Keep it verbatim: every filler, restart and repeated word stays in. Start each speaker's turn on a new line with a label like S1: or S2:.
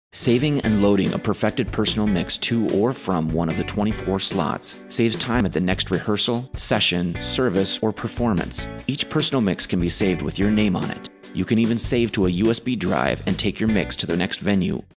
S1: Saving and loading a perfected personal mix to or from one of the twenty-four slots saves time at the next rehearsal, session, service, or performance. Each personal mix can be saved with your name on it. You can even save to a U S B drive and take your mix to the next venue